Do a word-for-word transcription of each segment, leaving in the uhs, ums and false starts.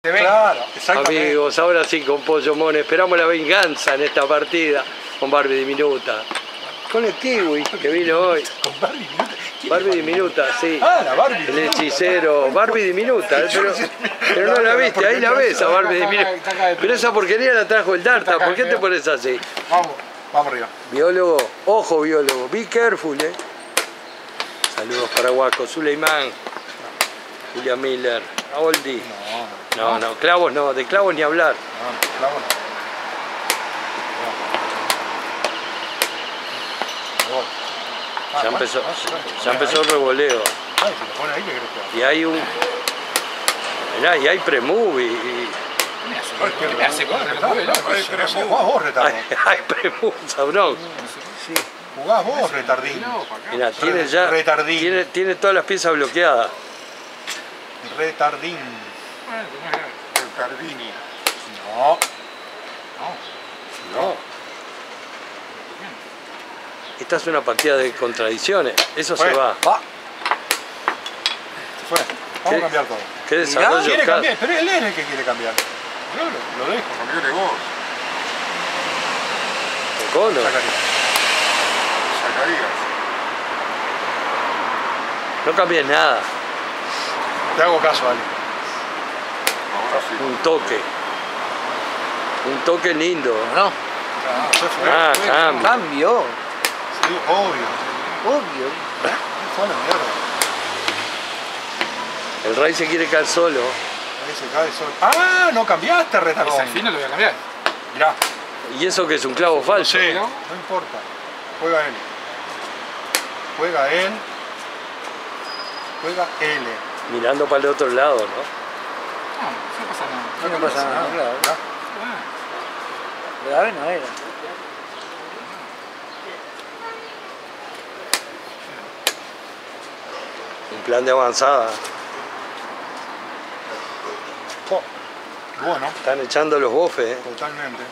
Claro, exactamente. Amigos, ahora sí con Pollo Mon, esperamos la venganza en esta partida con Barbie Diminuta. Con el kiwi que vino hoy. ¿Con Barbie Diminuta? Barbie Diminuta, sí. Ah, la Barbie El hechicero. Barbie Diminuta, eh, pero, pero no la viste, ahí la ves a Barbie Diminuta. Pero esa porquería la trajo el Darta, ¿por qué te pones así? Vamos, vamos arriba. Biólogo, ojo biólogo, be careful, eh. Saludos para Guaco, Suleiman, Julia Miller, Aoldi. No, No, no, clavos no, de clavos ni hablar. no, no, clavo no. Ya empezó, ya empezó el revoleo. Ay, si lo pone ahí, ¿qué crees que haga? Y hay un... Mirá, y hay pre-movie. Y... ¿Qué me hace con el Jugás vos, retardín. Hay, hay pre-movie, sabrón. Sí. Jugás vos, retardín. Mirá, tiene ya... Retardín. Tiene, tiene todas las piezas bloqueadas. Retardín. Retardini. No. No. Esta es una partida de contradicciones. Eso Fue. se va. Va. Se fue. Vamos ¿Qué? a cambiar todo. ¿Qué desarrollo? Quiere Cas- cambiar, pero él es el que quiere cambiar. Yo lo, lo dejo. Cambiale vos, Cono. Zacarías. Zacarías. No cambies nada. Te hago caso, Ali. Ahora sí. Un toque. Un toque lindo. No, Ah, se fue. Ah, fue. cambio. cambio, Sí, obvio. obvio. Fue a la mierda. El rey se quiere caer solo. Ahí se cae solo. Ah, no cambiaste, retardón. Al final lo voy a cambiar. Mirá. Y eso que es un clavo falso. Sí, ¿no? no importa. Juega él. Juega él. Juega él. Mirando para el otro lado, ¿no? No, no pasa nada. No pasa nada, claro. Mirá. Grave no era. Un plan de avanzada. Oh, bueno, Están echando los bofes, ¿eh? totalmente.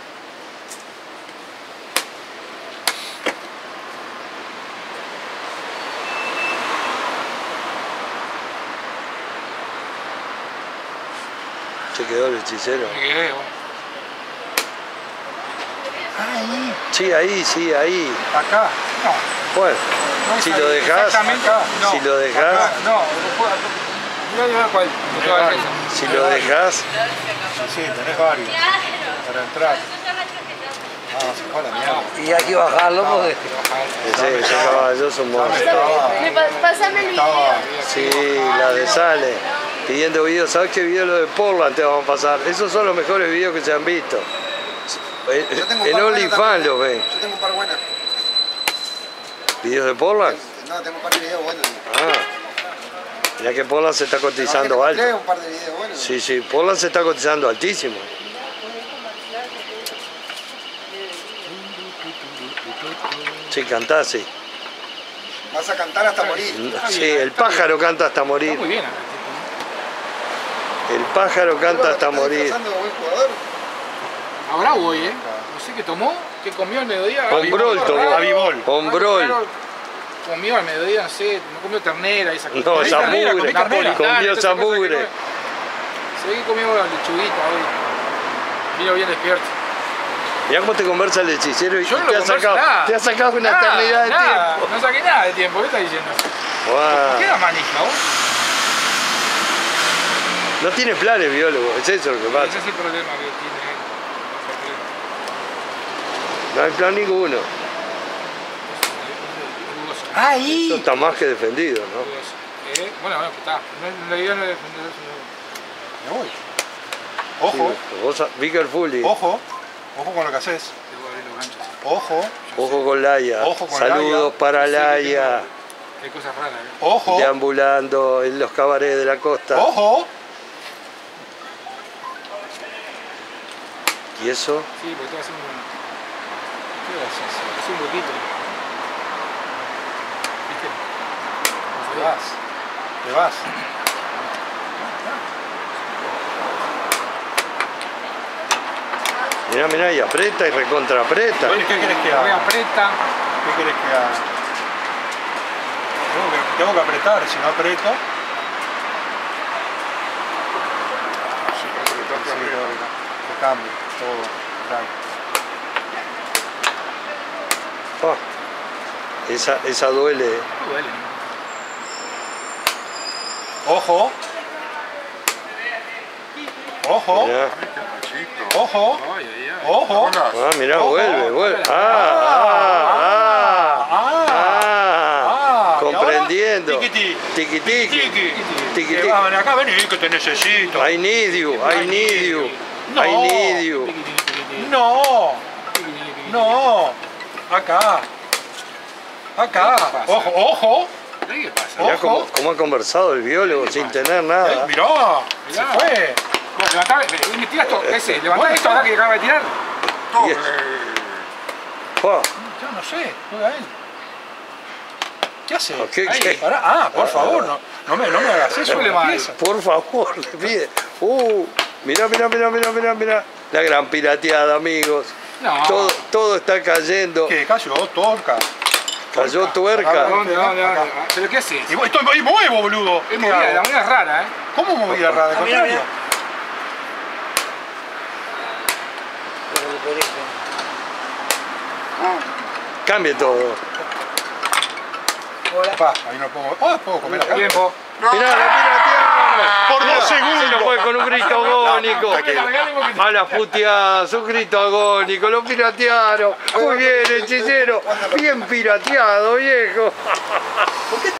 Se quedó el hechicero. Me quedé, bueno. Ahí, Sí, ahí, sí, ahí. acá. No. Bueno, No, si está lo ahí. dejás, Exactamente. No. si lo dejás, Acá. No, voy a llevar cuál. Me quedo Vale. esa. si lo dejás, Sí, sí, tenés varios. Para entrar. Ah, se fue a la mierda. Y hay que bajarlo porque... ese, ese caballo son monstruos. Estaba, Me pa- Pásame el video. estaba, Sí, la de Sale, pidiendo videos. ¿Sabes qué video lo de Portland te vamos a pasar? Esos son los mejores videos que se han visto. Yo tengo un En par OnlyFans buenas los ven. Yo tengo un par buenas. ¿Videos de Portland? No, tengo un par de videos buenos. Ah. Mirá que Portland se está cotizando alto. Tengo un par de videos buenos. Sí, sí, Portland se está cotizando altísimo. Sí, cantá, sí. Vas a cantar hasta morir. Sí, el pájaro canta hasta morir. Está muy bien. El pájaro canta hasta ¿Estás morir. disfrazando de buen jugador? A bravo hoy, ¿eh? No sé qué tomó, qué comió al mediodía. Ombrol tomó. Avivol. Ombrol. Comió al mediodía, no sé, no comió ternera y esa cosa. No, Comí esa ternera, mugre. comí ternera. Comió Dale, esa esa cosa que mugre. come. Se ve que comió lechuguita hoy. Vino bien despierto. Mirá cómo te conversa el hechicero y Yo no te lo ha converso sacado, nada. te ha sacado una Nada, eternidad de nada, tiempo. No saqué nada de tiempo, ¿qué estás diciendo? Guau. ¿Por qué da manija vos? No tiene planes, biólogo, es eso lo que Ese pasa. es el problema que tiene. No hay plan ninguno. Dudoso, Eso Ahí. está más que defendido, ¿no? dudoso. Eh, Bueno, bueno, está. No, la idea no es defender eso. Me voy. Ojo, Sí, vos, be careful. ojo. Ojo con lo que haces. Tengo que abrir los ganchos. Ojo, Ojo con Laia. Ojo con Saludos Laia. para Sí, Laia. Hay cosas raras, ¿eh? ojo, Deambulando en los cabarets de la costa. ojo. ¿Y eso? Sí, porque te va a hacer un. ¿Qué vas a hacer? Es un huequito. ¿Viste? Te vas. Te vas. Mirá, mirá, y aprieta y recontra aprieta. ¿Qué querés que Me haga? aprieta. ¿Qué querés que haga? Tengo que, tengo que apretar, si no aprieto. Sí. cambio, todo. Right. Ah, esa, esa duele. No duele. Ojo. Ojo. Mirá. Ay, qué machito. Ojo. Ay, ay, ay. Ojo. Hola. Ah, mirá, Ojo. vuelve, vuelve. Ah, Ah, ah, ah, ah. comprendiendo. Tiquití. Tiki tiki. Tiki. Tiki Que tiki. va, ven acá, vení, que te necesito. I need you, I need you, No. I need you. No. No. Acá. Acá. Ojo, ojo. ¿Qué pasa? Mirá Ojo. cómo, cómo ha conversado el biólogo sin tener nada. Eh, mirá. Se Mirá. fue. Bueno, levantá, me tirás todo, ese, levantá esto acá que acaba de tirar. Yes. Tome. Fua, Yo no sé. Juega él. ¿Qué hace? ¿Qué- Ahí, qué? pará. Ah, por favor, no, no, me, no me hagas eso. Huele con la mal. pieza. por favor, le pide. Uh, mirá, mirá, mirá, mirá, mirá, mirá. La gran pirateada, amigos. No. Todo, todo está cayendo. ¿Qué? Cayó, torca. Cayó Acá, tuerca. ¿Dónde, dónde, acá. dónde? ¿Pero qué haces? Y voy- estoy, y muevo, boludo. Es ¿Qué movida, hago? la moneda es rara, ¿eh? ¿Cómo movida rara? De Ah, mira, contrario. Cambie todo. Pa, ahí no puedo. Ah, puedo comer acá. Tiempo. Mirá, la piratearon. Por dos Mirá, segundos. se lo fue con un grito agónico. A la puteada, un grito agónico. Lo piratearon. Muy bien, hechicero. Bien pirateado, viejo.